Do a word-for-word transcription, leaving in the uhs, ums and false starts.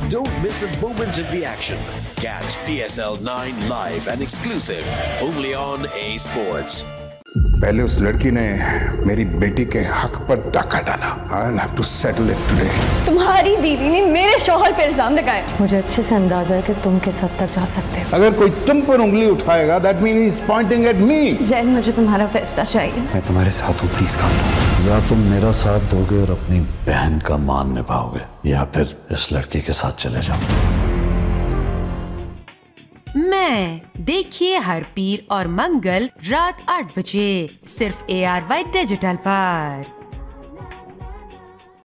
Don't miss a moment of the action. Catch P S L nine live and exclusive only on A Sports. पहले उस लड़की ने मेरी बेटी के हक पर डाका डाला। I'll have to settle it today. तुम्हारी बीवी ने मेरे शौहर पे इल्जाम लगाए। मुझे अच्छे से अंदाजा है कि तुम किस हद तक जा सकते हो। अगर कोई तुम पर उंगली उठाएगा, that means he's pointing at me. Jain, मुझे तुम्हारा फैसला चाहिए। मैं तुम्हारे साथ हूँ, प्लीज काम लो। या तुम मेरा साथ दोगे और अपनी बहन का मान निभाओगे, या फिर इस लड़की के साथ चले जाओ। मैं देखिए हर पीर और मंगल रात आठ बजे सिर्फ ए आर वाई डिजिटल पर।